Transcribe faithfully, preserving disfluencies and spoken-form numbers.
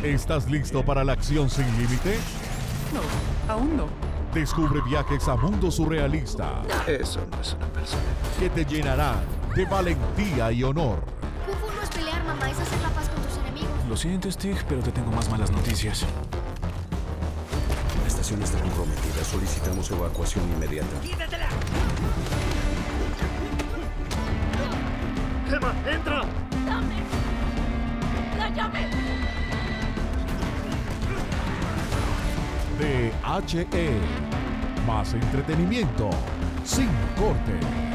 ¿Estás listo para la acción sin límite? No, aún no. Descubre viajes a mundo surrealista. Eso no es una persona. Que te llenarán de valentía y honor. Kung Fu no es pelear, mamá, es hacer la paz con tus enemigos. Lo siento, Stig, pero te tengo más malas noticias. La estación está comprometida. Solicitamos evacuación inmediata. ¡Quítatela! ¡Gemma, entra! ¡Dame la llave! D H E. Más entretenimiento sin corte.